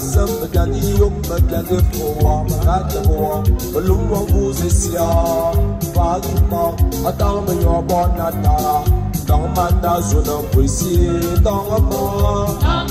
Sam Gani Yum Gani Poa Marataboa, Lumwa Buzisia, Valima, Adama Yobonata, Damanda Zuna Puisi, Dama.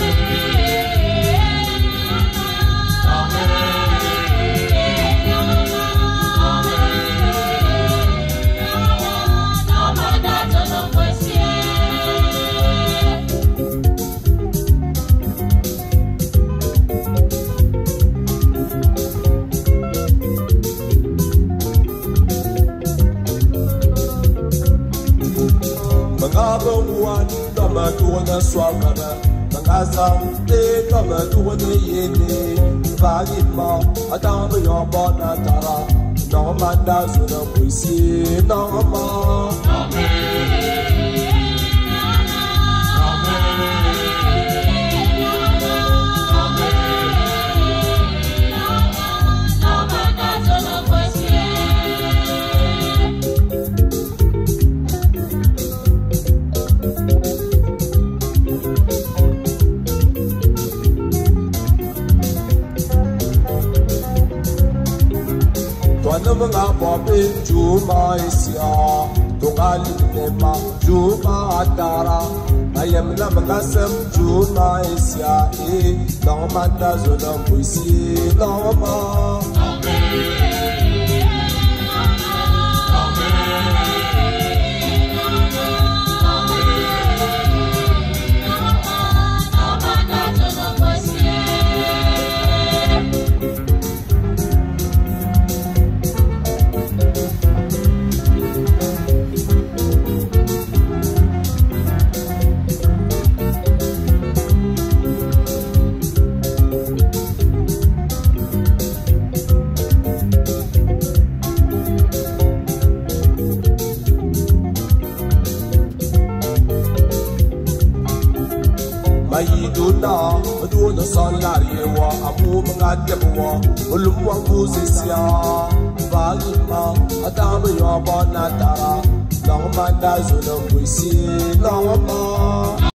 One, Dama Duana Swagana, Mangaza, De Dama Duana Yene, Valima, Adama Yobona Tara, Normanda Zuna Puisi, Norma. Mga bobe Juma isya tungali nema Juma atara ayam na magasam Juma isya Normanda zona puisi Norma. Mayiduna, Maduna Salaria, Abu Mangadewa, Ulumwa Buzisia, Valima, Adama Yobonata, Normanda Zuna Puisi, Norma.